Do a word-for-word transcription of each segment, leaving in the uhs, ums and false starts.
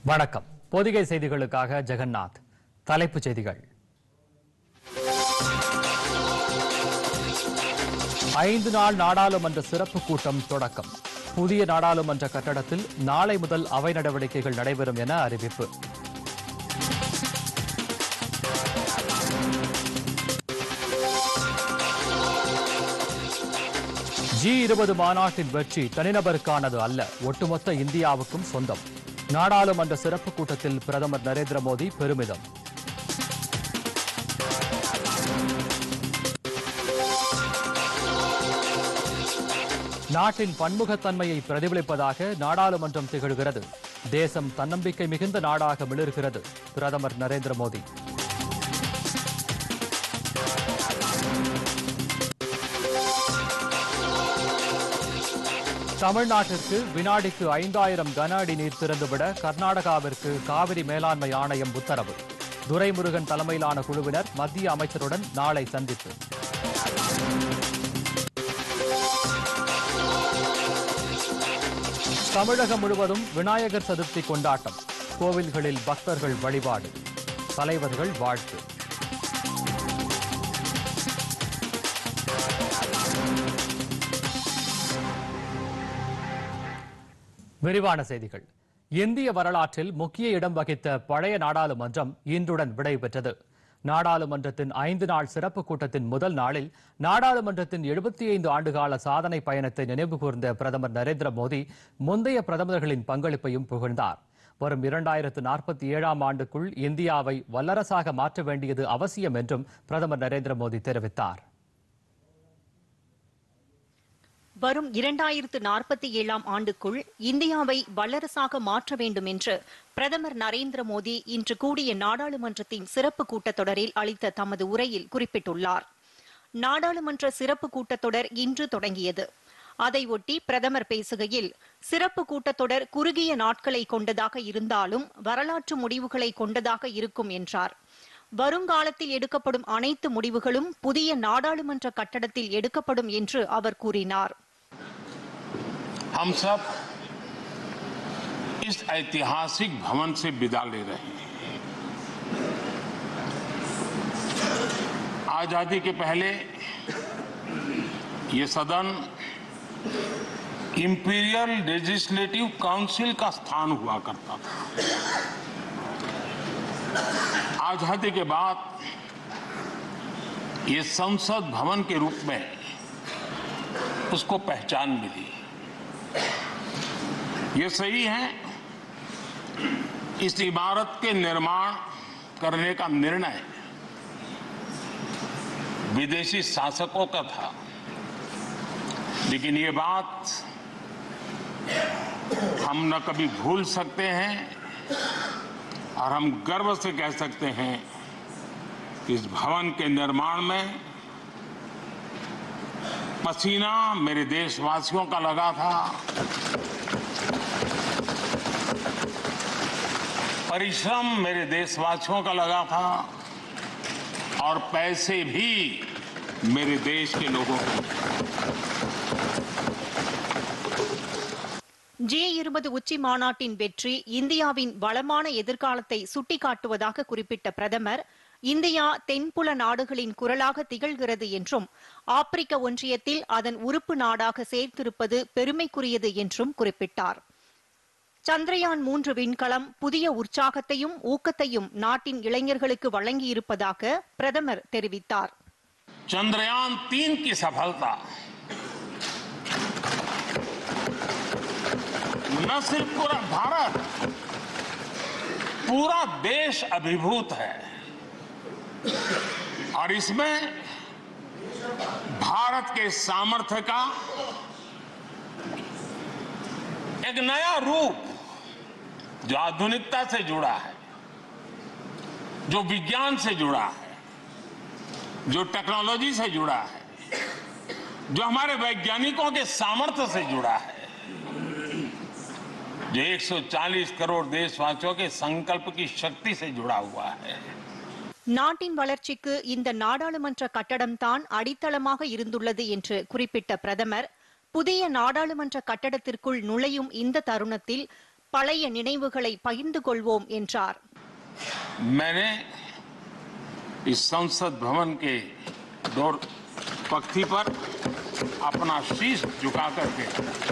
வணக்கம். பொதிகை செய்திகளுக்காக ஜெகநாத். தலைப்புச் செய்திகள். ஐந்து நாள் நாடாளுமன்ற சிறப்பு கூட்டம் தொடக்கம். புதிய நாடாளுமன்ற கட்டடத்தில் நாளை முதல் அவை நடவடிக்கைகள் நடைபெறும் என அறிவிப்பு. ஜி இருபது மாநாட்டின் வெற்றி தனிநபருக்கானது அல்ல, ஒட்டுமொத்த இந்தியாவுக்கும் சொந்தம். நாடாளுமன்ற சிறப்பு கூட்டத்தில் பிரதமர் நரேந்திர மோடி பெருமிதம். நாட்டின் பன்முகத்தன்மையை பிரதிபலிப்பதாக நாடாளுமன்றம் திகழ்கிறது. தேசம் தன்னம்பிக்கை மிகுந்த நாடாக மிளிர்கிறது. பிரதமர் நரேந்திர மோடி. தமிழ்நாட்டிற்கு வினாடிக்கு ஐந்தாயிரம் கன அடி நீர் திறந்துவிட கர்நாடகாவிற்கு காவிரி மேலாண்மை ஆணையம் உத்தரவு. துரைமுருகன் தலைமையிலான குழுவினர் மத்திய அமைச்சருடன் நாளை சந்திப்பு. தமிழகம் முழுவதும் விநாயகர் சதுர்த்தி கொண்டாட்டம். கோவில்களில் பக்தர்கள் வழிபாடு. தலைவர்கள் வாழ்த்து. விரிவான செய்திகள். இந்திய வரலாற்றில் முக்கிய இடம் வகித்த பழைய நாடாளுமன்றம் இன்றுடன் விடைபெற்றது. நாடாளுமன்றத்தின் ஐந்து நாள் சிறப்பு கூட்டத்தின் முதல் நாளில் நாடாளுமன்றத்தின் எழுபத்தி ஐந்து ஆண்டுகால சாதனை பயணத்தை நினைவு கூர்ந்த பிரதமர் நரேந்திர மோடி முந்தைய பிரதமர்களின் பங்களிப்பையும் புகழ்ந்தார். வரும் இரண்டாயிரத்து நாற்பத்தி ஏழாம் ஆண்டுக்குள் இந்தியாவை வல்லரசாக மாற்ற வேண்டியது அவசியம் என்றும் பிரதமர் நரேந்திர மோடி தெரிவித்தார். வரும் இரண்டாயிரத்து நாற்பத்தி ஏழாம் ஆண்டுக்குள் இந்தியாவை வல்லரசாக மாற்ற வேண்டும் என்று பிரதமர் நரேந்திர மோடி இன்று கூடிய நாடாளுமன்றத்தின் சிறப்பு கூட்டத்தொடரில் அளித்த தமது உரையில் குறிப்பிட்டுள்ளார். நாடாளுமன்ற சிறப்பு கூட்டத்தொடர் இன்று தொடங்கியது. அதையொட்டி பிரதமர் பேசுகையில், சிறப்பு கூட்டத்தொடர் குறுகிய நாட்களை கொண்டதாக இருந்தாலும் வரலாற்று முடிவுகளை கொண்டதாக இருக்கும் என்றார். வருங்காலத்தில் எடுக்கப்படும் அனைத்து முடிவுகளும் புதிய நாடாளுமன்ற கட்டடத்தில் எடுக்கப்படும் என்று அவர் கூறினார். हम सब इस ऐतिहासिक भवन से विदा ले रहे हैं. आजादी के पहले ये सदन इंपीरियल लेजिस्लेटिव काउंसिल का स्थान हुआ करता था. आजादी के बाद ये संसद भवन के रूप में उसको पहचान मिली. ये सही है, इस इमारत के निर्माण करने का निर्णय विदेशी शासकों का था, लेकिन ये बात हम न कभी भूल सकते हैं और हम गर्व से कह सकते हैं कि इस भवन के निर्माण में पसीना मेरे देशवासियों का लगा था, परिश्रम मेरे देशवासियों का लगा था और पैसे भी मेरे देश के लोगों को. ஜி இருபது உச்சி மாநாட்டின் வெற்றி இந்தியாவின் வளமான எதிர்காலத்தை சுட்டிக்காட்டுவதாக குறிப்பிட்ட பிரதமர், இந்தியா தென்புல நாடுகளின் குரலாக திகழ்கிறது என்றும் ஆப்பிரிக்க ஒன்றியத்தில் அதன் உறுப்பு நாடாக சேர்த்திருப்பது பெருமைக்குரியது என்றும் குறிப்பிட்டார். சந்திரயான் மூன்று விண்கலம் புதிய உற்சாகத்தையும் ஊக்கத்தையும் நாட்டின் இளைஞர்களுக்கு வழங்கியிருப்பதாக பிரதமர் தெரிவித்தார். चंद्रयान तीन की सफलता न सिर्फ पूरा भारत, पूरा देश अभिभूत है और इसमें भारत के सामर्थ्य का एक नया रूप जो आधुनिकता से जुड़ा है, जो विज्ञान से जुड़ा है, जो टेक्नोलॉजी से जुड़ा है, जो हमारे वैज्ञानिकों के सामर्थ्य से जुड़ा है, जो एक सौ चालीस करोड़ देशवासियों के संकल्प की शक्ति से जुड़ा हुआ है. நாட்டின் வளர்ச்சிக்கு இந்த நாடாளுமன்ற கட்டடம்தான் அடித்தளமாக இருந்துள்ளது என்று குறிப்பிட்ட பிரதமர், புதிய நாடாளுமன்ற கட்டடத்திற்குள் நுழையும் இந்த தருணத்தில் பழைய நினைவுகளை பகிர்ந்து கொள்வோம் என்றார். मैंने इस संसद भवन के डोर पक्ति पर अपना शीश झुका करके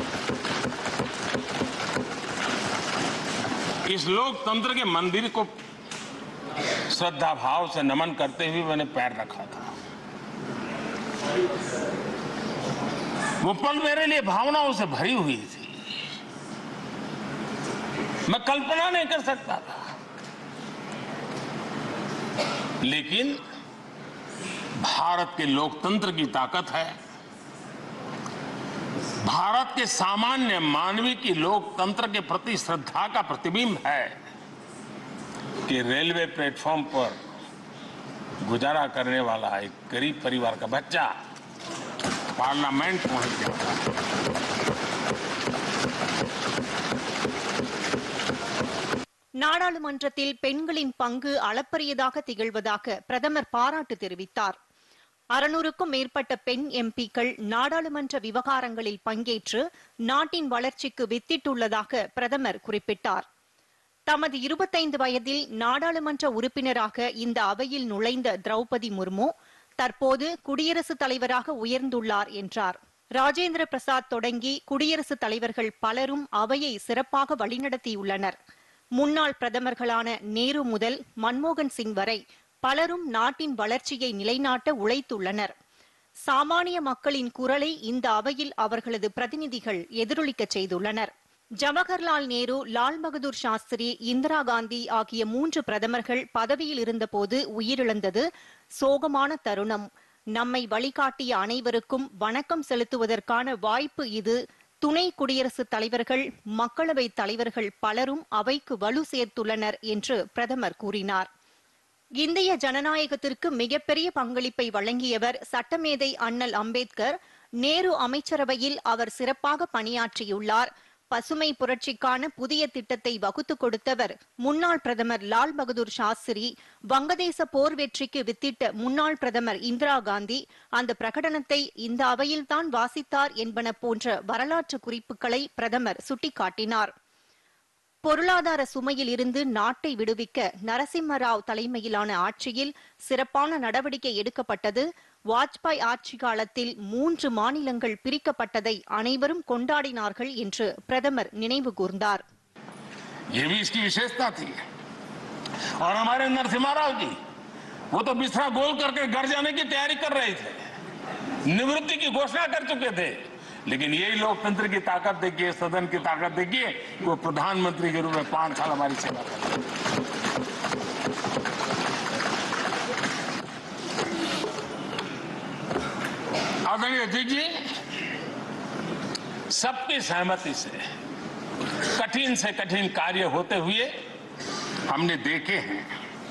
इस लोकतंत्र के मंदिर को श्रद्धा भाव से नमन करते हुए मैंने पैर रखा था. वो पल मेरे लिए भावनाओं से भरी हुई थी. मैं कल्पना नहीं कर सकता था, लेकिन भारत के लोकतंत्र की ताकत है, भारत के सामान्य मानवी की लोकतंत्र के प्रति श्रद्धा का प्रतिबिंब है कि रेलवे प्लेटफॉर्म पर गुजारा करने वाला एक गरीब परिवार का बच्चा पार्लियामेंट पहुंच गया. நாடாளுமன்றத்தில் பெண்களின் பங்கு அளப்பரியதாக திகழ்வதாக பிரதமர் பாராட்டு தெரிவித்தார். அறுநூறுக்கும் மேற்பட்ட பெண் எம்பிக்கள் நாடாளுமன்ற விவகாரங்களில் பங்கேற்று நாட்டின் வளர்ச்சிக்கு வித்திட்டுள்ளதாக பிரதமர் குறிப்பிட்டார். தமது இருபத்தைந்து வயதில் நாடாளுமன்ற உறுப்பினராக இந்த அவையில் நுழைந்த திரௌபதி முர்மு தற்போது குடியரசுத் தலைவராக உயர்ந்துள்ளார் என்றார். ராஜேந்திர பிரசாத் தொடங்கி குடியரசுத் தலைவர்கள் பலரும் அவையை சிறப்பாக வழிநடத்தியுள்ளனர். முன்னாள் பிரதமர்களான நேரு முதல் மன்மோகன் சிங் வரை பலரும் நாட்டின் வளர்ச்சியை நிலைநாட்ட உழைத்துள்ளனர். சாமானிய மக்களின் குரலை இந்த அவையில் அவர்களது பிரதிநிதிகள் எதிரொலிக்கச் செய்துள்ளனர். ஜவஹர்லால் நேரு, லால் பகதூர் சாஸ்திரி, இந்திரா காந்தி ஆகிய மூன்று பிரதமர்கள் பதவியில் இருந்தபோது உயிரிழந்தது சோகமான தருணம். நம்மை வழிகாட்டிய அனைவருக்கும் வணக்கம் செலுத்துவதற்கான வாய்ப்பு இது. துணை குடியரசுத் தலைவர்கள், மக்களவை தலைவர்கள் பலரும் அவைக்கு வலு சேர்த்துள்ளனர் என்று பிரதமர் கூறினார். இந்திய ஜனநாயகத்திற்கு மிகப்பெரிய பங்களிப்பை வழங்கியவர் சட்டமேதை அண்ணல் அம்பேத்கர். நேரு அமைச்சரவையில் அவர் சிறப்பாக பணியாற்றியுள்ளார். பசுமை புரட்சிக்கான புதிய திட்டத்தை வகுத்து கொடுத்தவர் முன்னாள் பிரதமர் லால் பகதூர் சாஸ்திரி. வங்கதேச போர் வெற்றிக்கு வித்திட்ட முன்னாள் பிரதமர் இந்திரா காந்தி அந்த பிரகடனத்தை இந்த அவையில்தான் வாசித்தார் என்பன போன்ற வரலாற்று குறிப்புகளை பிரதமர் சுட்டிக்காட்டினார். பொருளாதார சுமையில் இருந்து நாட்டை விடுவிக்க நரசிம்மராவ் தலைமையிலான ஆட்சியில் சிறப்பான நடவடிக்கை எடுக்கப்பட்டது. வாஜ்பாய் ஆட்சி காலத்தில் மூன்று மாநிலங்கள் பிரிக்கப்பட்டதை அனைவரும் கொண்டாடினார்கள் என்று பிரதமர் நினைவு கூர்ந்தார். ये भी इसकी विशेषता थी. और हमारे नरसिम्हा राव जी, वो तो बिस्तरा गोल करके घर जाने की तैयारी कर रहे थे, निवृत्ति की घोषणा कर चुके थे. लेकिन यही लोकतंत्र की ताकत देखिए, सदन की ताकत देखिए, वो प्रधानमंत्री के रूप में पांच साल हमारी सेवा कर रहे. आदरणीय अध्यक्ष जी, सबकी सहमति से कठिन से कठिन कार्य होते हुए हमने देखे हैं.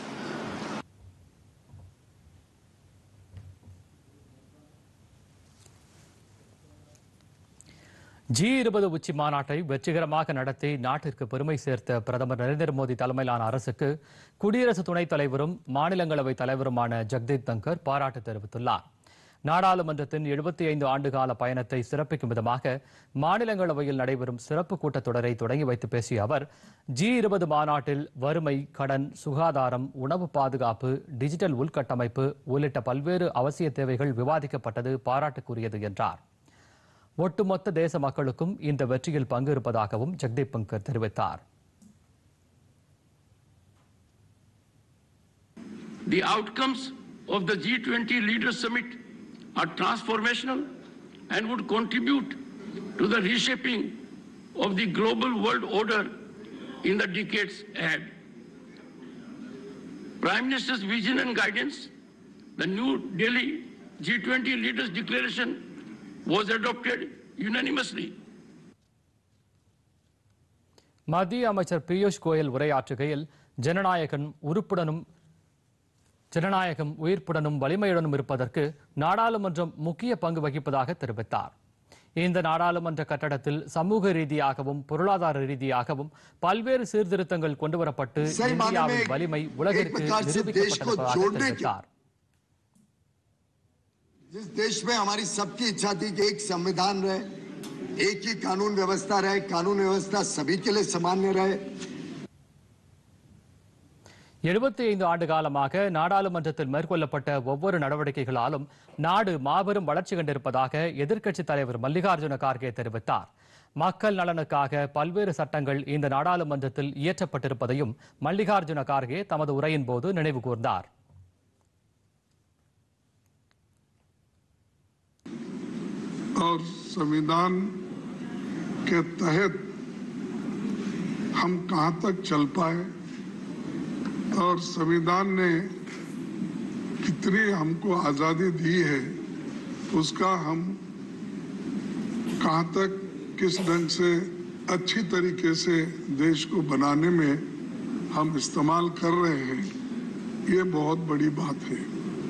ஜி இருபது உச்சி மாநாட்டை வெற்றிகரமாக நடத்தி நாட்டிற்கு பெருமை சேர்த்த பிரதமர் நரேந்திர மோடி தலைமையிலான அரசுக்கு குடியரசு துணைத் தலைவரும் மாநிலங்களவை தலைவருமான ஜெகதீப் தங்கர் பாராட்டு தெரிவித்துள்ளார். நாடாளுமன்றத்தின் எழுபத்தி ஐந்து ஆண்டுகால பயணத்தை சிறப்பிக்கும் விதமாக மாநிலங்களவையில் நடைபெறும் சிறப்பு கூட்டத்தொடரை தொடங்கி வைத்து பேசிய அவர், ஜி இருபது மாநாட்டில் வறுமை, கடன், சுகாதாரம், உணவு பாதுகாப்பு, டிஜிட்டல் உள்கட்டமைப்பு உள்ளிட்ட பல்வேறு அவசிய தேவைகள் விவாதிக்கப்பட்டது பாராட்டுக்குரியது என்றார். ஒட்டுமொத்த தேச மக்களுக்கும் இந்த வெற்றியில் பங்கு இருப்பதாகவும் ஜெகதீப் தங்கர் தெரிவித்தார். The outcomes of the G twenty Leaders Summit are transformational and would contribute to the reshaping of the global world order in the decades ahead. Prime Minister's vision and guidance, the New Delhi G twenty Leaders Declaration was adopted unanimously. மத்திய அமைச்சர் பியூஷ் கோயல் உரையாற்றுகையில், ஜனநாயகம் உறுப்புடனும் ஜனநாயகம் உயிர்ப்புடனும் வலிமையுடனும் இருப்பதற்கு நாடாளுமன்றம் முக்கிய பங்கு வகிப்பதாக தெரிவித்தார். இந்த நாடாளுமன்ற கட்டடத்தில் சமூக ரீதியாகவும் பொருளாதார ரீதியாகவும் பல்வேறு சீர்திருத்தங்கள் கொண்டுவரப்பட்டு இந்தியாவின் வலிமை உலகிற்கு நிரூபிக்கப்பட்டதாக தெரிவித்தார். जिस देश में हमारी सबकी इच्छा थी कि एक संविधान रहे, एक ही कानून व्यवस्था रहे, कानून व्यवस्था सभी के लिए सामान्य रहे। எழுபத்தி ஐந்து ஆண்டு காலமாக நாடாளுமன்றத்தில் மேற்கொள்ளப்பட்ட ஒவ்வொரு நடவடிக்கைகளாலும் நாடு மாபெரும் வளர்ச்சி கண்டிருப்பதாக எதிர்க்கட்சித் தலைவர் மல்லிகார்ஜுன கார்கே தெரிவித்தார். மக்கள் நலனுக்காக பல்வேறு சட்டங்கள் இந்த நாடாளுமன்றத்தில் இயற்றப்பட்டிருப்பதையும் மல்லிகார்ஜுன கார்கே தமது உரையின் போது நினைவு கூர்ந்தார். और संविधान के तहत हम कहां तक चल पाए और संविधान ने कितनी हमको आजादी दी है, उसका हम कहां तक किस ढंग से अच्छी तरीके से देश को बनाने में हम इस्तेमाल कर रहे हैं, ये बहुत बड़ी बात है.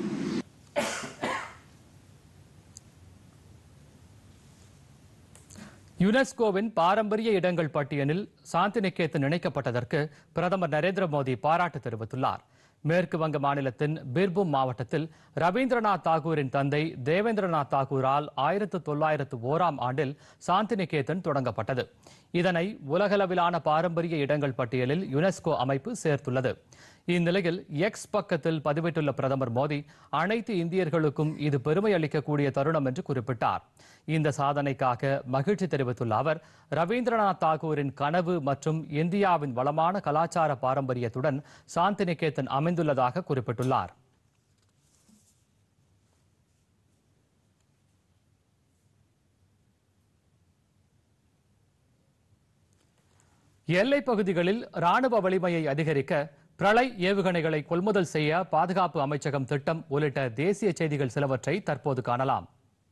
யுனெஸ்கோவின் பாரம்பரிய இடங்கள் பட்டியலில் சாந்திநிகேதன் இணைக்கப்பட்டதற்கு பிரதமர் நரேந்திர மோடி பாராட்டு தெரிவித்துள்ளார். மேற்கு வங்க மாநிலத்தின் பீர்பூம் மாவட்டத்தில் ரவீந்திரநாத் தாகூரின் தந்தை தேவேந்திரநாத் தாகூரால் ஆயிரத்து தொள்ளாயிரத்து ஓராம் ஆண்டில் சாந்திநிகேதன் தொடங்கப்பட்டது. இதனை உலகளவிலான பாரம்பரிய இடங்கள் பட்டியலில் யுனெஸ்கோ அமைப்பு சேர்த்துள்ளது. இந்நிலையில் எக்ஸ் பக்கத்தில் பதிவிட்டுள்ள பிரதமர் மோடி அனைத்து இந்தியர்களுக்கும் இது பெருமை அளிக்கக்கூடிய தருணம் என்று குறிப்பிட்டார். இந்த சாதனைக்காக மகிழ்ச்சி தெரிவித்துள்ள அவர் ரவீந்திரநாத் தாகூரின் கனவு மற்றும் இந்தியாவின் வளமான கலாச்சார பாரம்பரியத்துடன் சாந்திநிகேதன் அமைந்துள்ளதாக குறிப்பிட்டுள்ளார். எல்லைப் பகுதிகளில் ராணுவ வலிமையை அதிகரிக்க பிரளய் ஏவுகணைகளை கொள்முதல் செய்ய பாதுகாப்பு அமைச்சகம் திட்டம் உள்ளிட்ட தேசிய செய்திகள் சிலவற்றை தற்போது காணலாம்.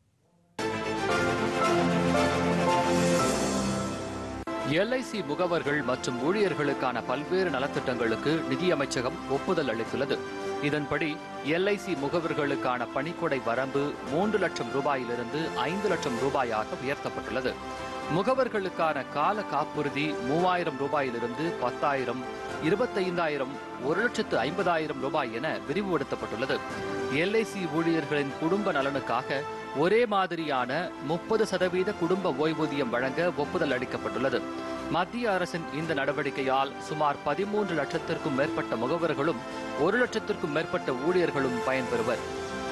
எல்ஐசி முகவர்கள் மற்றும் ஊழியர்களுக்கான பல்வேறு நலத்திட்டங்களுக்கு நிதியமைச்சகம் ஒப்புதல் அளித்துள்ளது. இதன்படி எல்ஐசி முகவர்களுக்கான பணிக்கொடை வரம்பு மூன்று லட்சம் ரூபாயிலிருந்து ஐந்து லட்சம் ரூபாயாக உயர்த்தப்பட்டுள்ளது. முகவர்களுக்கான கால காப்புறுதி மூவாயிரம் ரூபாயிலிருந்து பத்தாயிரம், இருபத்தைந்தாயிரம், ஒரு லட்சத்து ஐம்பதாயிரம் ரூபாய் என விரிவுபடுத்தப்பட்டுள்ளது. எல்ஐசி ஊழியர்களின் குடும்ப நலனுக்காக ஒரே மாதிரியான முப்பது சதவீத குடும்ப ஓய்வூதியம் வழங்க ஒப்புதல் அளிக்கப்பட்டுள்ளது. மத்திய அரசின் இந்த நடவடிக்கையால் சுமார் பதிமூன்று லட்சத்திற்கும் மேற்பட்ட முகவர்களும் ஒரு லட்சத்திற்கும் மேற்பட்ட ஊழியர்களும் பயன்பெறுவர்.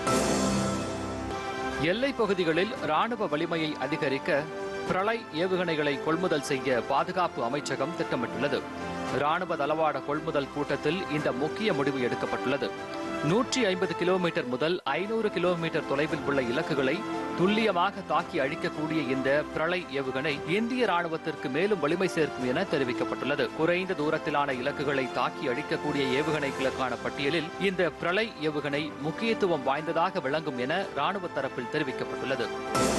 எல்லைப் பகுதிகளில் ராணுவ வலிமையை அதிகரிக்க பிரளய் ஏவுகணைகளை கொள்முதல் செய்ய பாதுகாப்பு அமைச்சகம் திட்டமிட்டுள்ளது. ராணுவ தளவாட கொள்முதல் கூட்டத்தில் இந்த முக்கிய முடிவு எடுக்கப்பட்டுள்ளது. நூற்றி ஐம்பது கிலோமீட்டர் முதல் ஐநூறு கிலோமீட்டர் தொலைவில் உள்ள இலக்குகளை துல்லியமாக தாக்கி அழிக்கக்கூடிய இந்த பிரளய் ஏவுகணை இந்திய ராணுவத்திற்கு மேலும் வலிமை சேர்க்கும் என தெரிவிக்கப்பட்டுள்ளது. குறைந்த தூரத்திலான இலக்குகளை தாக்கி அழிக்கக்கூடிய ஏவுகணைகளுக்கான பட்டியலில் இந்த பிரளய் ஏவுகணை முக்கியத்துவம் வாய்ந்ததாக விளங்கும் என ராணுவ தரப்பில் தெரிவிக்கப்பட்டுள்ளது.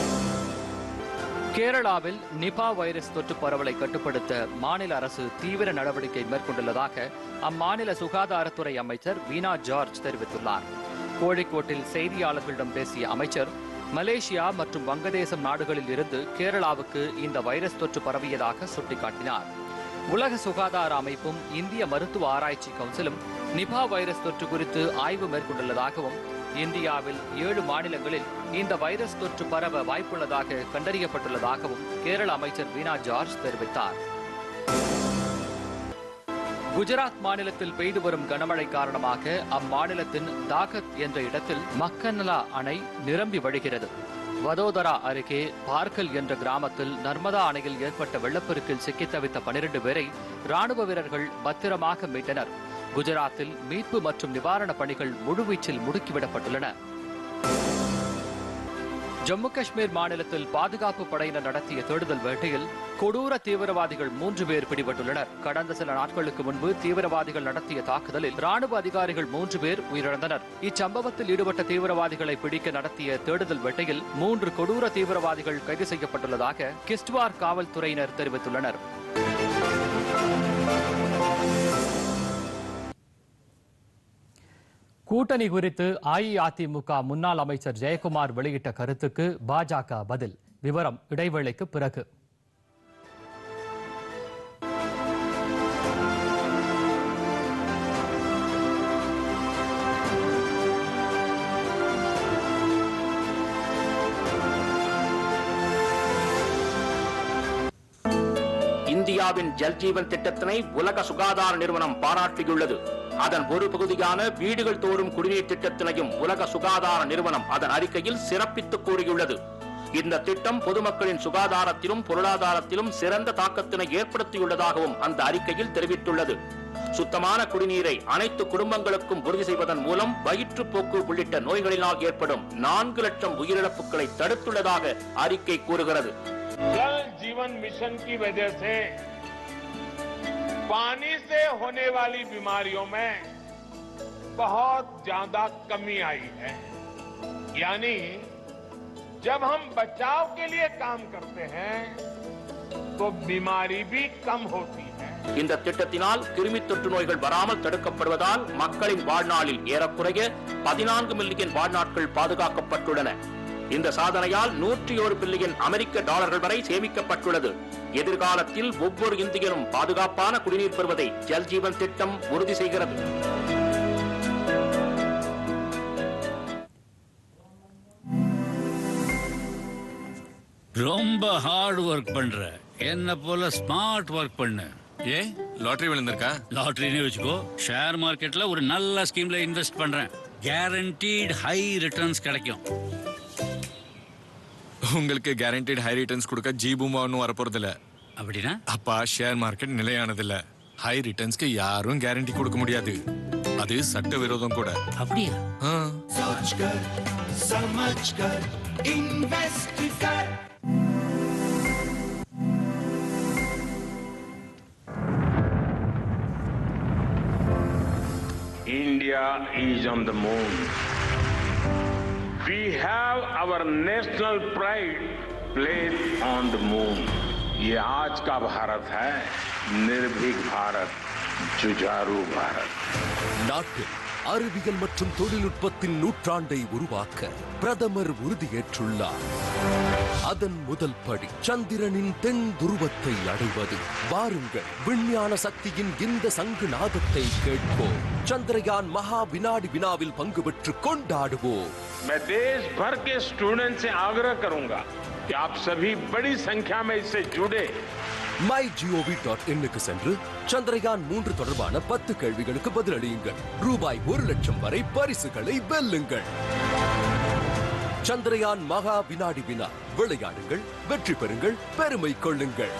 கேரளாவில் நிபா வைரஸ் தொற்று பரவலை கட்டுப்படுத்த மாநில அரசு தீவிர நடவடிக்கை மேற்கொண்டுள்ளதாக அம்மாநில சுகாதாரத்துறை அமைச்சர் வீனா ஜார்ஜ் தெரிவித்துள்ளார். கோழிக்கோட்டில் செய்தியாளர்களிடம் பேசிய அமைச்சர் மலேசியா மற்றும் வங்கதேசம் நாடுகளில் இருந்து கேரளாவுக்கு இந்த வைரஸ் தொற்று பரவியதாக சுட்டிக்காட்டினார். உலக சுகாதார அமைப்பும் இந்திய மருத்துவ ஆராய்ச்சி கவுன்சிலும் நிபா வைரஸ் தொற்று குறித்து ஆய்வு மேற்கொண்டுள்ளதாகவும் இந்தியாவில் ஏழு மாநிலங்களில் இந்த வைரஸ் தொற்று பரவ வாய்ப்புள்ளதாக கண்டறியப்பட்டுள்ளதாகவும் கேரள அமைச்சர் வீனா ஜார்ஜ் தெரிவித்தார். குஜராத் மாநிலத்தில் பெய்து வரும் கனமழை காரணமாக அம்மாநிலத்தின் தாகத் என்ற இடத்தில் மக்கநலா அணை நிரம்பி வழிகிறது. வதோதரா அருகே பார்க்கல் என்ற கிராமத்தில் நர்மதா அணையில் ஏற்பட்ட வெள்ளப்பெருக்கில் சிக்கித் தவித்த பனிரெண்டு பேரை ராணுவ வீரர்கள் பத்திரமாக மீட்டனர். குஜராத்தில் மீட்பு மற்றும் நிவாரணப் பணிகள் முழுவீச்சில் முடுக்கிவிடப்பட்டுள்ளன. ஜம்மு காஷ்மீர் மாநிலத்தில் பாதுகாப்பு படையினர் நடத்திய தேடுதல் வேட்டையில் கொடூர தீவிரவாதிகள் மூன்று பேர் பிடிபட்டுள்ளனர். கடந்த சில நாட்களுக்கு முன்பு தீவிரவாதிகள் நடத்திய தாக்குதலில் ராணுவ அதிகாரிகள் மூன்று பேர் உயிரிழந்தனர். இச்சம்பவத்தில் ஈடுபட்ட தீவிரவாதிகளை பிடிக்க நடத்திய தேடுதல் வேட்டையில் மூன்று கொடூர தீவிரவாதிகள் கைது செய்யப்பட்டுள்ளதாக கிஸ்ட்வார் காவல்துறையினர் தெரிவித்துள்ளனர். கூட்டணி குறித்து அஇஅதிமுக முன்னாள் அமைச்சர் ஜெயக்குமார் வெளியிட்ட கருத்துக்கு பாஜக பதில். விவரம் இடைவேளைக்கு பிறகு. இந்தியாவின் ஜல் ஜீவன் திட்டத்தினை உலக சுகாதார நிறுவனம் பாராட்டியுள்ளது. அதன் ஒரு பகுதியான வீடுகள் தோறும் குடிநீர் திட்டத்தினையும் உலக சுகாதார நிறுவனம் அதன் அறிக்கையில் சிறப்பித்து கூறியுள்ளது. இந்த திட்டம் பொதுமக்களின் சுகாதாரத்திலும் பொருளாதாரத்திலும் சிறந்த தாக்கத்தினை ஏற்படுத்தியுள்ளதாகவும் அந்த அறிக்கையில் தெரிவித்துள்ளது. சுத்தமான குடிநீரை அனைத்து குடும்பங்களுக்கும் உறுதி செய்வதன் மூலம் வயிற்றுப்போக்கு உள்ளிட்ட நோய்களினால் ஏற்படும் நான்கு லட்சம் உயிரிழப்புகளை தடுத்துள்ளதாக அறிக்கை கூறுகிறது. जल जीवन मिशन की वजह से पानी से होने वाली बीमारियों में बहुत ज्यादा कमी आई है. यानी जब हम बचाव के लिए काम करते हैं तो बीमारी भी कम होती है. இந்த திட்டத்தினால் கிருமி தொற்று நோய்கள் வராமல் தடுக்கப்படுவதால் மக்களின் வாழ்நாளில் ஏறக்குறைய பதினான்கு மில்லியன் வாழ்நாட்கள் பாதுகாக்கப்பட்டுள்ளன. இந்த சாதனையால் நூற்றி ஒரு பில்லியன் அமெரிக்க டாலர்கள் வரை சேமிக்கப்பட்டுள்ளது. எதிர்காலத்தில் ஒவ்வொரு இந்தியனும் பாதுகாப்பான குடிநீர் பெறுவதை ஜல் ஜீவன் திட்டம் உறுதி செய்கிறது. ரொம்ப ஹார்ட் ஒர்க் பண்ற, என்ன போல ஸ்மார்ட் ஒர்க் பண்ணு. ஏ லாட்டரி விழுந்திருக்கா? லாட்டரினே வச்சுக்கோ. ஷேர் மார்க்கெட்ல ஒரு நல்ல ஸ்கீம்ல இன்வெஸ்ட் பண்றேன். கேரண்டீட் ஹை ரிட்டர்ன்ஸ் கிடைக்கும். உங்களுக்கு கேரண்டீட் ஹை ரிட்டர்ன்ஸ் கொடுக்க ஜீபூமா ஒன்றும் வரப்போறது இல்ல. அப்படின்னா அப்பா, ஷேர் மார்க்கெட் நிலையானது இல்ல. ஹை ரிட்டர்ன்ஸ்க்கு யாரும் கேரண்டி கொடுக்க முடியாது. அது சட்ட விரோதம் கூட. அப்படியா? India is on the moon. We have our national pride placed on the moon. ये आज का भारत है, निर्भीक भारत, जुझारू भारत. நாட்டில் அறிவியல் மற்றும் தொழில்நுட்பத்தின் நூற்றாண்டை உருவாக்க பிரதமர் உறுதியேற்றுள்ளார். அதன் முதல் படி சந்திரனின் தென் துருவத்தை அடைவது. வாருங்கள், விஞ்ஞான சக்தியின் இந்த சங்கு நாதத்தை கேட்போம். சந்திரயான் மகா வினாடி வினாவில் பங்கு பெற்று கொண்டாடுவோம். मैं देश भर के स्टूडेंट से आग्रह करूंगा कि आप सभी बड़ी संख्या में इससे जुड़े. மை ஜிஓவி டாட் இன்னுக்கு சென்று சந்திரயான் மூன்று தொடர்பான பத்து கேள்விகளுக்கு பதிலளியுங்கள். ரூபாய் ஒரு லட்சம் வரை பரிசுகளை வெல்லுங்கள். சந்திரயான் மகா வினாடி வினா. விளையாடுங்கள், வெற்றி பெறுங்கள், பெருமை கொள்ளுங்கள்.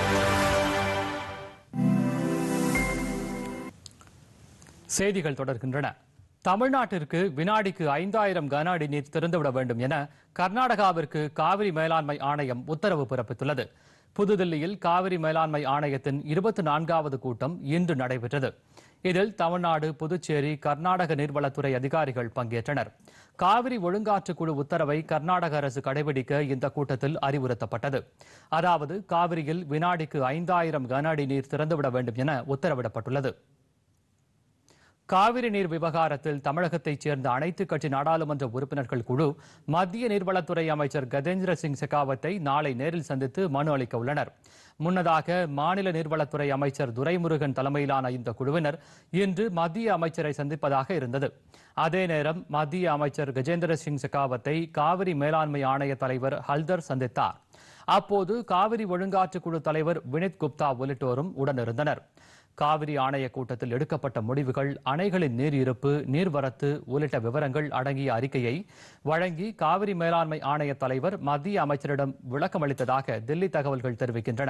செய்திகள் தொடர்கின்றன. தமிழ்நாட்டிற்கு வினாடிக்கு ஐந்தாயிரம் கன அடி நீர் திறந்துவிட வேண்டும் என கர்நாடகாவிற்கு காவிரி மேலாண்மை ஆணையம் உத்தரவு பிறப்பித்துள்ளது. புதுதில்லியில் காவிரி மேலாண்மை ஆணையத்தின் இருபத்தி நான்காவது கூட்டம் இன்று நடைபெற்றது. இதில் தமிழ்நாடு, புதுச்சேரி, கர்நாடக நீர்வளத்துறை அதிகாரிகள் பங்கேற்றனர். காவிரி ஒழுங்காற்று குழு உத்தரவை கர்நாடக அரசு கடைபிடிக்க இந்த கூட்டத்தில் அறிவுறுத்தப்பட்டது. அதாவது காவிரியில் வினாடிக்கு ஐந்தாயிரம் கன அடி நீர் திறந்துவிட வேண்டும் என உத்தரவிடப்பட்டுள்ளது. காவிரி நீர் விவகாரத்தில் தமிழகத்தைச் சேர்ந்த அனைத்துக் கட்சி நாடாளுமன்ற உறுப்பினர்கள் குழு மத்திய நீர்வளத்துறை அமைச்சர் கஜேந்திர சிங் ஷெகாவத்தை நாளை நேரில் சந்தித்து மனு அளிக்க உள்ளனர். முன்னதாக மாநில நீர்வளத்துறை அமைச்சர் துரைமுருகன் தலைமையிலான இந்த குழுவினர் இன்று மத்திய அமைச்சரை சந்திப்பதாக இருந்தது. அதே நேரம் மத்திய அமைச்சர் கஜேந்திர சிங் ஷெகாவத்தை காவிரி மேலாண்மை ஆணைய தலைவர் ஹல்தர் சந்தித்தார். அப்போது காவிரி ஒழுங்காற்று குழு தலைவர் வினித் குப்தா உள்ளிட்டோரும் உடனிருந்தனர். காவிரி ஆணைய கூட்டத்தில் எடுக்கப்பட்ட முடிவுகள், அணைகளின் நீர் இருப்பு, நீர்வரத்து உள்ளிட்ட விவரங்கள் அடங்கிய அறிக்கையை வழங்கி காவிரி மேலாண்மை ஆணைய தலைவர் மத்திய அமைச்சரிடம் விளக்கம் அளித்ததாக தில்லி தகவல்கள் தெரிவிக்கின்றன.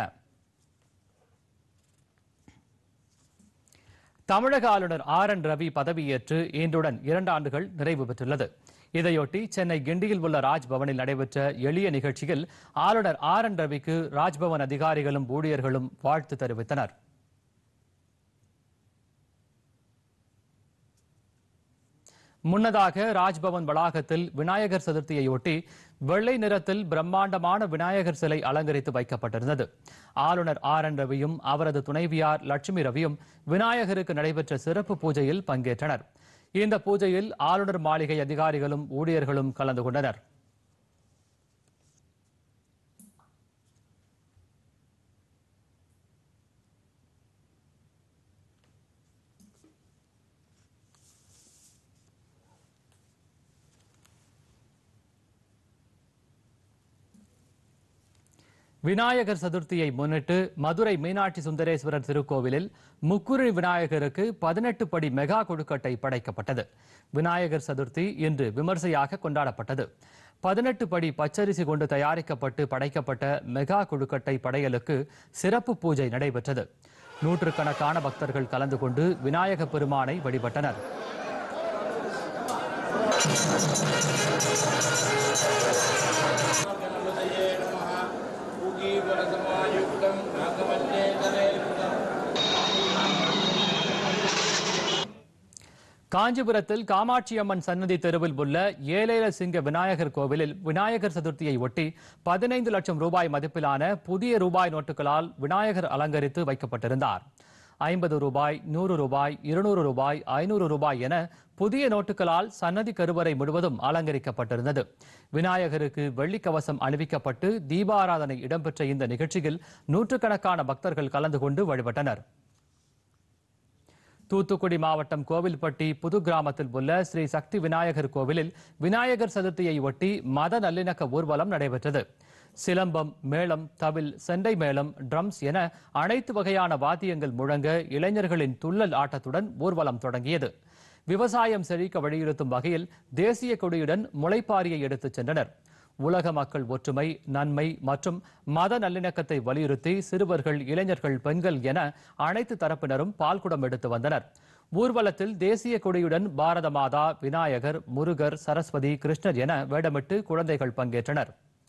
தமிழக ஆளுநர் ஆர் என் ரவி பதவியேற்று இன்றுடன் இரண்டு ஆண்டுகள் நிறைவு பெற்றுள்ளது. இதையொட்டி சென்னை கிண்டியில் உள்ள ராஜ்பவனில் நடைபெற்ற எளிய நிகழ்ச்சியில் ஆளுநர் ஆர் என் ரவிக்கு ராஜ்பவன் அதிகாரிகளும் ஊழியர்களும் வாழ்த்து தெரிவித்தனர். முன்னதாக ராஜ்பவன் வளாகத்தில் விநாயகர் சதுர்த்தியையொட்டி வெள்ளை நிறத்தில் பிரம்மாண்டமான விநாயகர் சிலை அலங்கரித்து வைக்கப்பட்டிருந்தது. ஆளுநர் ஆர் என் ரவியும் அவரது துணைவியார் லட்சுமி ரவியும் விநாயகருக்கு நடைபெற்ற சிறப்பு பூஜையில் பங்கேற்றனர். இந்த பூஜையில் ஆளுநர் மாளிகை அதிகாரிகளும் ஊழியர்களும் கலந்து கொண்டனர். விநாயகர் சதுர்த்தியை முன்னிட்டு மதுரை மீனாட்சி சுந்தரேஸ்வரர் திருக்கோவிலில் முக்குரு விநாயகருக்கு பதினெட்டு படி மெகா கொழுக்கட்டை படைக்கப்பட்டது. விநாயகர் சதுர்த்தி இன்று விமர்சையாக கொண்டாடப்பட்டது. பதினெட்டு படி பச்சரிசி கொண்டு தயாரிக்கப்பட்டு படைக்கப்பட்ட மெகா கொழுக்கட்டை படையலுக்கு சிறப்பு பூஜை நடைபெற்றது. நூற்றுக்கணக்கான பக்தர்கள் கலந்து கொண்டு விநாயக பெருமானை வழிபட்டனர். காஞ்சிபுரத்தில் காமாட்சி அம்மன் சன்னதி தெருவில் உள்ள ஏலேல சிங்க விநாயகர் கோவிலில் விநாயகர் சதுர்த்தியை ஒட்டி பதினைந்து லட்சம் ரூபாய் மதிப்பிலான புதிய ரூபாய் நோட்டுகளால் விநாயகர் அலங்கரித்து வைக்கப்பட்டிருந்தார். ஐம்பது ரூபாய், நூறு ரூபாய், இருநூறு ரூபாய், ஐநூறு ரூபாய் என புதிய நோட்டுகளால் சன்னதி கருவறை முழுவதும் அலங்கரிக்கப்பட்டிருந்தது. விநாயகருக்கு வெள்ளிக்கவசம் அணிவிக்கப்பட்டு தீபாராதனை இடம்பெற்ற இந்த நிகழ்ச்சியில் நூற்றுக்கணக்கான பக்தர்கள் கலந்து கொண்டு வழிபட்டனர். தூத்துக்குடி மாவட்டம் கோவில்பட்டி புது கிராமத்தில் உள்ள ஸ்ரீ சக்தி விநாயகர் கோவிலில் விநாயகர் சதுர்த்தியை ஒட்டி மத நல்லிணக்க ஊர்வலம் நடைபெற்றது. சிலம்பம், மேளம், தவில், செண்டை மேளம், ட்ரம்ஸ் என அனைத்து வகையான வாத்தியங்கள் முழங்க இளைஞர்களின் துள்ளல் ஆட்டத்துடன் ஊர்வலம் தொடங்கியது. விவசாயம் செழிக்க வலியுறுத்தும் வகையில் தேசிய கொடியுடன் முளைப்பாரியை எடுத்துச் சென்றனர். உலக மக்கள் ஒற்றுமை, நன்மை மற்றும் மத நல்லிணக்கத்தை வலியுறுத்தி சிறுவர்கள், இளைஞர்கள், பெண்கள் என அனைத்து தரப்பினரும் பால்குடம் எடுத்து வந்தனர். ஊர்வலத்தில் தேசிய கொடியுடன் பாரத மாதா, விநாயகர், முருகர், சரஸ்வதி, கிருஷ்ணர் என வேடமிட்டு குழந்தைகள் பங்கேற்றனர்.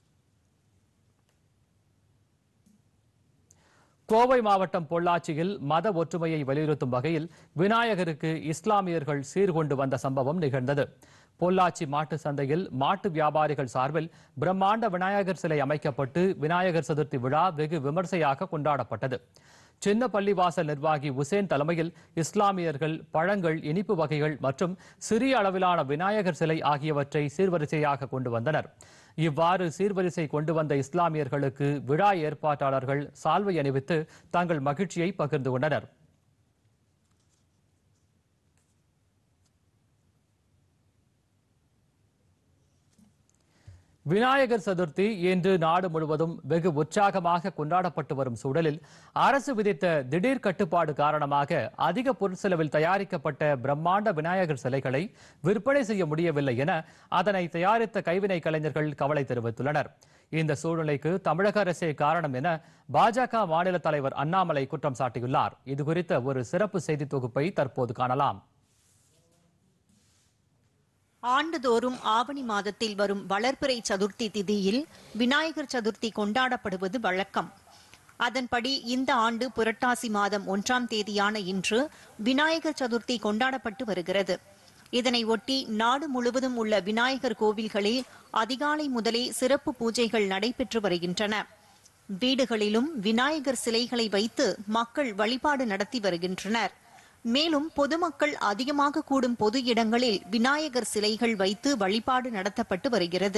கோவை மாவட்டம் பொள்ளாச்சியில் மத ஒற்றுமையை வலியுறுத்தும் வகையில் விநாயகருக்கு இஸ்லாமியர்கள் சீர்கொண்டு வந்த சம்பவம் நிகழ்ந்தது. பொள்ளாச்சி மாட்டு சந்தையில் மாட்டு வியாபாரிகள் சார்பில் பிரம்மாண்ட விநாயகர் சிலை அமைக்கப்பட்டு விநாயகர் சதுர்த்தி விழா வெகு விமர்சையாக கொண்டாடப்பட்டது. சின்ன பள்ளிவாசல் நிர்வாகி உசேன் தலைமையில் இஸ்லாமியர்கள் பழங்கள், இனிப்பு வகைகள் மற்றும் சிறிய அளவிலான விநாயகர் சிலை ஆகியவற்றை சீர்வரிசையாக கொண்டு வந்தனர். இவ்வாறு சீர்வரிசை கொண்டு வந்த இஸ்லாமியர்களுக்கு விழா ஏற்பாட்டாளர்கள் சால்வை அணிவித்து தங்கள் மகிழ்ச்சியை பகிர்ந்து கொண்டனர். விநாயகர் சதுர்த்தி இன்று நாடு முழுவதும் வெகு உற்சாகமாக கொண்டாடப்பட்டு வரும் சூழலில் அரசு விதித்த திடீர் கட்டுப்பாடு காரணமாக அதிக பொருட்செலவில் தயாரிக்கப்பட்ட பிரம்மாண்ட விநாயகர் சிலைகளை விற்பனை செய்ய முடியவில்லை என அதனை தயாரித்த கைவினை கலைஞர்கள் கவலை தெரிவித்துள்ளனர். இந்த சூழ்நிலைக்கு தமிழக அரசே காரணம் என பாஜக மாநில தலைவர் அண்ணாமலை குற்றம் சாட்டியுள்ளார். இதுகுறித்த ஒரு சிறப்பு செய்தி தொகுப்பை தற்போது காணலாம். ஆண்டுதோறும் ஆவணி மாதத்தில் வரும் வளர்பிறை சதுர்த்தி திதியில் விநாயகர் சதுர்த்தி கொண்டாடப்படுவது வழக்கம். அதன்படி இந்த ஆண்டு புரட்டாசி மாதம் ஒன்றாம் தேதியான இன்று விநாயகர் சதுர்த்தி கொண்டாடப்பட்டு வருகிறது. இதனை ஒட்டி நாடு முழுவதும் உள்ள விநாயகர் கோவில்களில் அதிகாலை முதலே சிறப்பு பூஜைகள் நடைபெற்று வருகின்றன. வீடுகளிலும் விநாயகர் சிலைகளை வைத்து மக்கள் வழிபாடு நடத்தி வருகின்றனர். மேலும் பொதுமக்கள் அதிகமாக கூடும் பொது இடங்களில் விநாயகர் சிலைகள் வைத்து வழிபாடு நடத்தப்பட்டு வருகிறது.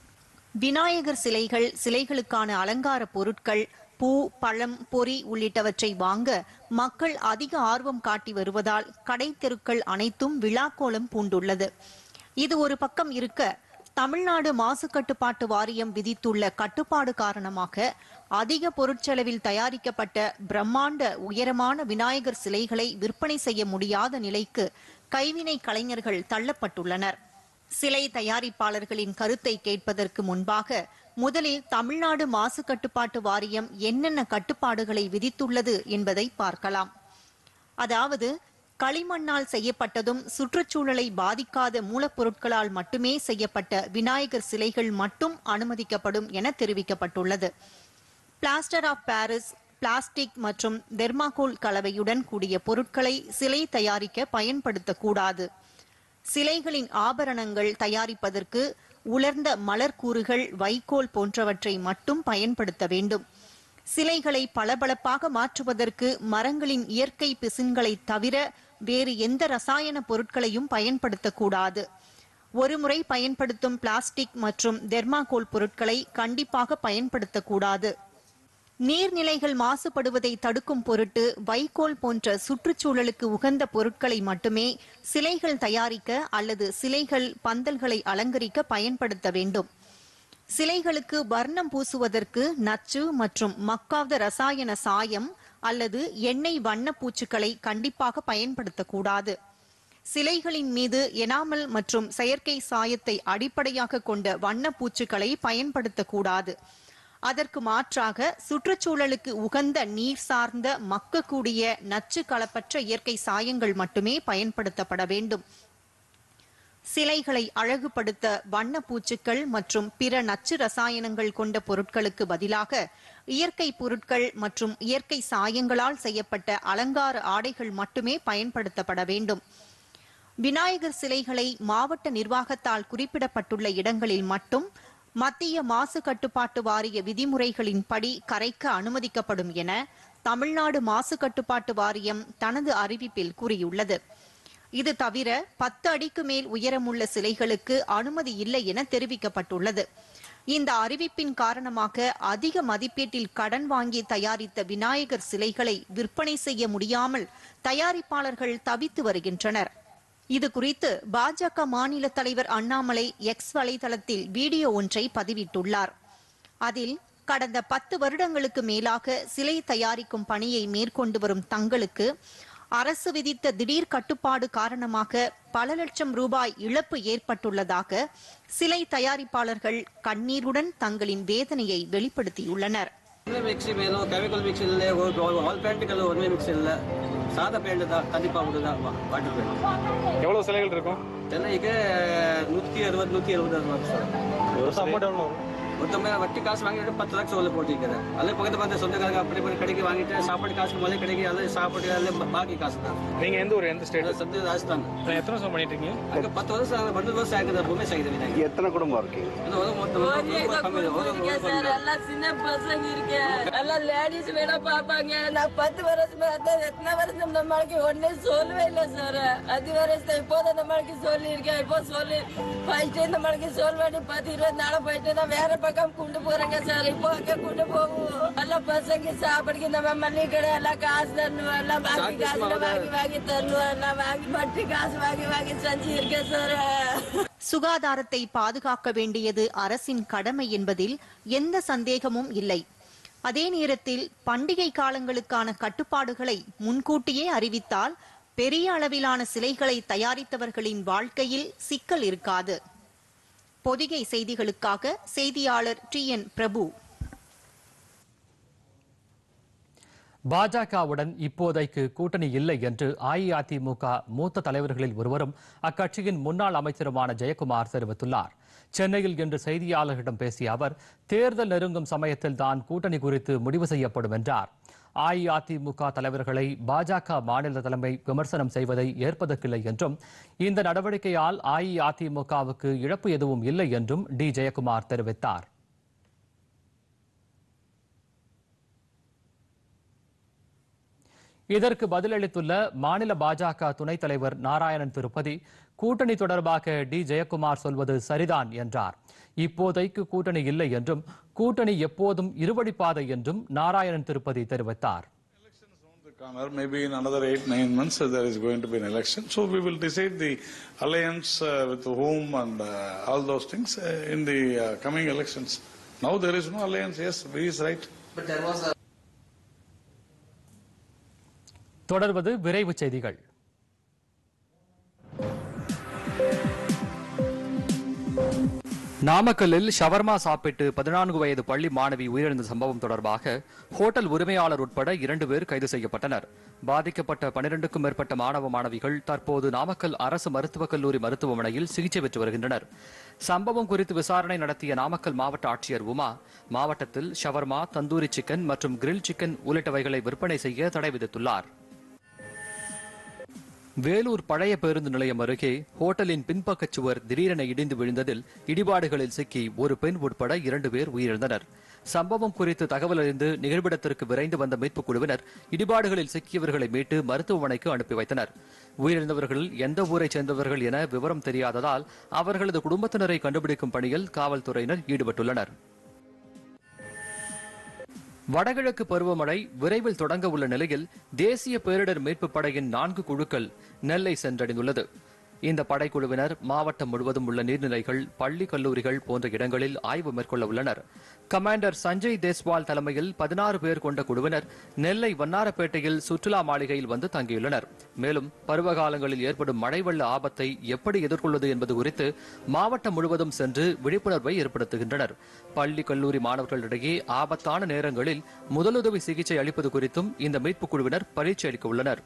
விநாயகர் சிலைகள், சிலைகளுக்கான அலங்கார பொருட்கள், பூ, பழம், பொறி உள்ளிட்டவற்றை வாங்க மக்கள் அதிக ஆர்வம் காட்டி வருவதால் கடை தெருக்கள் அனைத்தும் விழாக்கோலம் பூண்டுள்ளது. இது ஒரு பக்கம் இருக்க, தமிழ்நாடு மாசு கட்டுப்பாட்டு வாரியம் விதித்துள்ள கட்டுப்பாடு காரணமாக அதிக பொருட்செலவில் தயாரிக்கப்பட்ட பிரம்மாண்ட உயரமான விநாயகர் சிலைகளை விற்பனை செய்ய முடியாத நிலைக்கு கைவினை கலைஞர்கள் தள்ளப்பட்டுள்ளனர். சிலை தயாரிப்பாளர்களின் கருத்தை கேட்பதற்கு முன்பாக முதலில் தமிழ்நாடு மாசு கட்டுப்பாட்டு வாரியம் என்னென்ன கட்டுப்பாடுகளை விதித்துள்ளது என்பதை பார்க்கலாம். அதாவது, களிமண்ணால் செய்யப்பட்டதும் சுற்றுச்சூழலை பாதிக்காத மூலப்பொருட்களால் மட்டுமே செய்யப்பட்ட விநாயகர் சிலைகள் மட்டும் அனுமதிக்கப்படும் என தெரிவிக்கப்பட்டுள்ளது. பிளாஸ்டர் ஆஃப் பாரிஸ், பிளாஸ்டிக் மற்றும் தெர்மாகோல் கலவையுடன் கூடிய பொருட்களை சிலை தயாரிக்க பயன்படுத்தக்கூடாது. சிலைகளின் ஆபரணங்கள் தயாரிப்பதற்கு உலர்ந்த மலர்கூறுகள், வைக்கோல் போன்றவற்றை மட்டும் பயன்படுத்த வேண்டும். சிலைகளை பளபளப்பாக மாற்றுவதற்கு மரங்களின் இயற்கை பிசின்களை தவிர வேறு எந்த ரசாயன பொருட்களையும் பயன்படுத்தக்கூடாது. ஒருமுறை பயன்படுத்தும் பிளாஸ்டிக் மற்றும் தெர்மாகோல் பொருட்களை கண்டிப்பாக பயன்படுத்தக்கூடாது. நீர்நிலைகள் மாசுபடுவதை தடுக்கும் பொருட்டு வைக்கோல் போன்ற சுற்றுச்சூழலுக்கு உகந்த பொருட்களை மட்டுமே சிலைகள் தயாரிக்க அல்லது சிலைகள், பந்தல்களை அலங்கரிக்க பயன்படுத்த வேண்டும். சிலைகளுக்கு வர்ணம் பூசுவதற்கு நச்சு மற்றும் மக்காத ரசாயன சாயம் அல்லது எண்ணெய் வண்ணப்பூச்சுக்களை கண்டிப்பாக பயன்படுத்தக்கூடாது. சிலைகளின் மீது எனாமல் மற்றும் செயற்கை சாயத்தை அடிப்படையாக கொண்ட வண்ணப்பூச்சுக்களை பயன்படுத்தக்கூடாது. அதற்கு மாற்றாக சுற்றுச்சூழலுக்கு உகந்த நீர் சார்ந்த மக்கக்கூடிய நச்சு கலப்பற்ற இயற்கை சாயங்கள் மட்டுமே பயன்படுத்தப்பட வேண்டும். சிலைகளை அழகுபடுத்த வண்ணப்பூச்சுக்கள் மற்றும் பிற நச்சு ரசாயனங்கள் கொண்ட பொருட்களுக்கு பதிலாக இயற்கை பொருட்கள் மற்றும் இயற்கை சாயங்களால் செய்யப்பட்ட அலங்கார ஆடைகள் மட்டுமே பயன்படுத்தப்பட வேண்டும். விநாயகர் சிலைகளை மாவட்ட நிர்வாகத்தால் குறிப்பிடப்பட்டுள்ள இடங்களில் மட்டும் மத்திய மாசு கட்டுப்பாட்டு வாரிய விதிமுறைகளின்படி கரைக்க அனுமதிக்கப்படும் என தமிழ்நாடு மாசு கட்டுப்பாட்டு வாரியம் தனது அறிவிப்பில் கூறியுள்ளது. இது தவிர பத்து அடிக்கு மேல் உயரமுள்ள சிலைகளுக்கு அனுமதி இல்லை என தெரிவிக்கப்பட்டுள்ளது. இந்த அறிவிப்பின் காரணமாக அதிக மதிப்பீட்டில் கடன் வாங்கி தயாரித்த விநாயகர் சிலைகளை விற்பனை செய்ய முடியாமல் தயாரிப்பாளர்கள் தவித்து வருகின்றனர். இது குறித்து பாஜக மாநில தலைவர் அண்ணாமலை எக்ஸ் வலைதளத்தில் வீடியோ ஒன்றை பதிவிட்டுள்ளார். அதில் கடந்த பத்து வருடங்களுக்கு மேலாக சிலை தயாரிக்கும் பணியை மேற்கொண்டு வரும் தங்களுக்கு அரசு விதித்த திடீர் கட்டுப்பாடு காரணமாக பல லட்சம் ரூபாய் இழப்பு ஏற்பட்டுள்ளதாக சிலை தயாரிப்பாளர்கள் கண்ணீருடன் தங்களின் வேதனையை வெளிப்படுத்தியுள்ளனர். சாதா பெயிண்ட் தான் கண்டிப்பா தான் வாட்டர் பெயிண்ட். எவ்வளவு சிலைகள் இருக்கும்? சென்னைக்கு நூத்தி அறுபது நூத்தி எழுபது ரூபாய். மொத்தமே வட்டி காசு வாங்கிட்டு பத்து லட்சம் உள்ள போட்டிருக்கிறேன். அதில் பக்கத்து பார்த்து சொந்தக்காரங்க அப்படி போய் கடைக்கு வாங்கிட்டு சாப்பாடு காசுக்கு முதல்ல கிடைக்கு அதில் சாப்பாடு அதில் பாக்கி காசு தான். நீங்க எந்த ஊர் எந்த ஸ்டேட்? சத்திய ராஜஸ்தான். எத்தனை வருஷம் பண்ணிட்டு இருக்கீங்க? அங்கே பத்து வருஷம் பன்னெண்டு வருஷம் ஆகுது. பூமி செய்யுது. எத்தனை குடும்பம் இருக்கீங்க? எல்லாம் சின்ன பசங்க இருக்கேன். எல்லாம் லேடிஸ் வேணா பாப்பாங்க. நான் பத்து வருஷமா எத்தனை வருஷம் நம்மளுக்கு ஒன்னே சொல்லவே இல்லை சார். அஞ்சு வருஷம் இப்போதான் நம்மளுக்கு சொல்லி இருக்கேன். இப்போ சொல்லி ஃபர்ஸ்ட் நம்மளுக்கு சொல்வேன். பத்து இருபது நாளும் போயிட்டு தான் வேற பக்கம் கொண்டு போறாங்க சார். இப்போ அங்க கொண்டு போவோம். எல்லாம் பசங்க சாப்பிடுக்கு நம்ம மல்லிகை கடை எல்லாம் காசு தரணும். எல்லாம் வாங்கி காசு வாங்கி வாங்கி தரணும். எல்லாம் வாங்கி பட்டி காசு வாங்கி வாங்கி செஞ்சு இருக்கேன் சார். சுகாதாரத்தை பாதுகாக்க வேண்டியது அரசின் கடமை என்பதில் எந்த சந்தேகமும் இல்லை. அதே நேரத்தில் பண்டிகை காலங்களுக்கான கட்டுப்பாடுகளை முன்கூட்டியே அறிவித்தால் பெரிய அளவிலான சிலைகளை தயாரித்தவர்களின் வாழ்க்கையில் சிக்கல் இருக்காது. பொதிகை செய்திகளுக்காக செய்தியாளர் டி என் பிரபு. பாஜகவுடன் இப்போதைக்கு கூட்டணி இல்லை என்று அஇஅதிமுக மூத்த தலைவர்களில் ஒருவரும் அக்கட்சியின் முன்னாள் அமைச்சருமான ஜெயக்குமார் தெரிவித்துள்ளார். சென்னையில் இன்று செய்தியாளர்களிடம் பேசிய அவர், தேர்தல் நெருங்கும் சமயத்தில் தான் கூட்டணி குறித்து முடிவு செய்யப்படும் என்றார். அஇஅதிமுக தலைவர்களை பாஜக மாநில தலைமை விமர்சனம் செய்வதை ஏற்பதற்கில்லை என்றும், இந்த நடவடிக்கையால் அஇஅதிமுகவுக்கு இழப்பு எதுவும் இல்லை என்றும் டி ஜெயக்குமார் தெரிவித்தார். இதற்கு பதிலளித்துள்ள மாநில பாஜக துணைத் தலைவர் நாராயணன் திருப்பதி, கூட்டணி தொடர்பாக டி ஜெயக்குமார் சொல்வது சரிதான் என்றார். இப்போதைக்கு கூட்டணி இல்லை என்றும், கூட்டணி எப்போதும் இருவழிப்பாதை என்றும் நாராயணன் திருப்பதி தெரிவித்தார். Maybe in another eight, nine months uh, there is going to be an election. So we will decide the alliance uh, with whom and uh, all those things uh, in the uh, coming elections. Now there is no alliance. Yes, he is right. But there was a தொடர்வது விரைவு செய்திகள். நாமக்கல்லில் shawarma சாப்பிட்டு பதினான்கு வயது பள்ளி மாணவி உயிரிழந்த சம்பவம் தொடர்பாக ஹோட்டல் உரிமையாளர் உட்பட இரண்டு பேர் கைது செய்யப்பட்டனர். பாதிக்கப்பட்ட பனிரெண்டுக்கும் மேற்பட்ட மாணவ மாணவிகள் தற்போது நாமக்கல் அரசு மருத்துவக் கல்லூரி மருத்துவமனையில் சிகிச்சை பெற்று வருகின்றனர். சம்பவம் குறித்து விசாரணை நடத்திய நாமக்கல் மாவட்ட ஆட்சியர் உமா, மாவட்டத்தில் ஷவர்மா, தந்தூரி சிக்கன் மற்றும் கிரில் சிக்கன் உள்ளிட்டவைகளை விற்பனை செய்ய தடை விதித்துள்ளார். வேலூர் பழைய பேருந்து நிலையம் அருகே ஹோட்டலின் பின்பக்கச் சுவர் திடீரென இடிந்து விழுந்ததில் இடிபாடுகளில் சிக்கி ஒரு பெண் உட்பட இரண்டு பேர் உயிரிழந்தனர். சம்பவம் குறித்து தகவல் அறிந்து நிகழ்விடத்திற்கு விரைந்து வந்த மீட்புக் குழுவினர் இடிபாடுகளில் சிக்கியவர்களை மீட்டு மருத்துவமனைக்கு அனுப்பி வைத்தனர். உயிரிழந்தவர்களில் எந்த ஊரைச் சேர்ந்தவர்கள் என விவரம் தெரியாததால் அவர்களது குடும்பத்தினரை கண்டுபிடிக்கும் பணியில் காவல்துறையினர் ஈடுபட்டுள்ளனர். வடகிழக்கு பருவமழை விரைவில் தொடங்க உள்ள நிலையில் தேசிய பேரிடர் மீட்புப் படையின் நான்கு குழுக்கள் நெல்லை சென்றடைந்துள்ளது. இந்த படைக்குழுவினர் மாவட்டம் முழுவதும் உள்ள நீர்நிலைகள், பள்ளி, கல்லூரிகள் போன்ற இடங்களில் ஆய்வு மேற்கொள்ள உள்ளனர். கமாண்டர் சஞ்சய் தேஸ்வால் தலைமையில் பதினாறு பேர் கொண்ட குழுவினர் நெல்லை வண்ணாரப்பேட்டையில் சுற்றுலா மாளிகையில் வந்து தங்கியுள்ளனர். மேலும் பருவகாலங்களில் ஏற்படும் மழை வெள்ள ஆபத்தை எப்படி எதிர்கொள்வது என்பது குறித்து மாவட்டம் முழுவதும் சென்று விழிப்புணர்வை ஏற்படுத்துகின்றனர். பள்ளி, கல்லூரி மாணவர்களிடையே ஆபத்தான நேரங்களில் முதலுதவி சிகிச்சை அளிப்பது குறித்தும் இந்த மீட்புக் குழுவினர் பயிற்சி அளிக்க உள்ளனர்.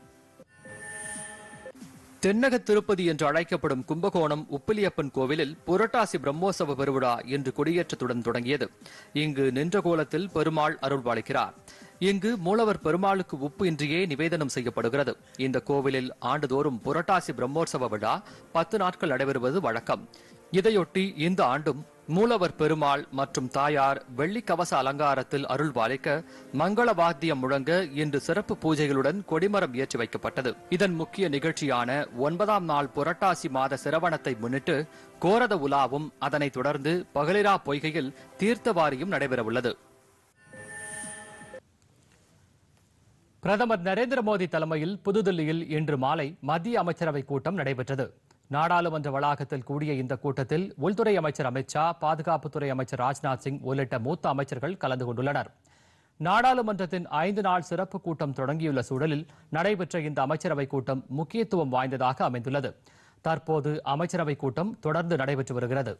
தென்னக திருப்பதி என்று அழைக்கப்படும் கும்பகோணம் உப்பிலியப்பன் கோவிலில் புரட்டாசி பிரம்மோற்சவ பெருவிழா இன்று கொடியேற்றத்துடன் தொடங்கியது. இங்கு நின்ற கோலத்தில் பெருமாள் அருள்பாலிக்கிறார். இங்கு மூலவர் பெருமாளுக்கு உப்பு இன்றியே நிவேதனம் செய்யப்படுகிறது. இந்த கோவிலில் ஆண்டுதோறும் புரட்டாசி பிரம்மோற்சவ விழா பத்து நாட்கள் நடைபெறுவது வழக்கம். இதையொட்டி இந்த ஆண்டும் மூலவர் பெருமாள் மற்றும் தாயார் வெள்ளி கவச அலங்காரத்தில் அருள்பாலிக்க மங்கள வாத்தியம் முழங்க இன்று சிறப்பு பூஜைகளுடன் கொடிமரம் ஏற்றி வைக்கப்பட்டது. இதன் முக்கிய நிகழ்ச்சியான ஒன்பதாம் நாள் புரட்டாசி மாத சிரவணத்தை முன்னிட்டு கோரத உலாவும் அதனைத் தொடர்ந்து பகலிரா பொய்கையில் தீர்த்தவாரியும் நடைபெறவுள்ளது. பிரதமர் நரேந்திர மோடி தலைமையில் புதுதில்லியில் இன்று மாலை மத்திய அமைச்சரவை கூட்டம் நடைபெற்றது. நாடாளுமன்ற வளாகத்தில் கூடிய இந்த கூட்டத்தில் உள்துறை அமைச்சர் அமித் ஷா, பாதுகாப்புத்துறை அமைச்சர் ராஜ்நாத் சிங் உள்ளிட்ட மூத்த அமைச்சர்கள் கலந்து கொண்டுள்ளனர். நாடாளுமன்றத்தின் ஐந்து நாள் சிறப்பு கூட்டம் தொடங்கியுள்ள சூழலில் நடைபெற்ற இந்த அமைச்சரவை கூட்டம் முக்கியத்துவம் வாய்ந்ததாக அமைந்துள்ளது. தற்போது அமைச்சரவை கூட்டம் தொடர்ந்து நடைபெற்று வருகிறது.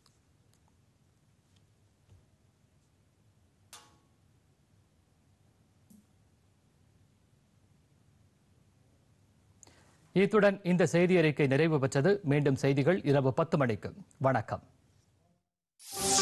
இத்துடன் இந்த செய்தி அறிக்கை நிறைவு பெற்றது. மீண்டும் செய்திகள் இரவு பத்து மணிக்கு. வணக்கம்.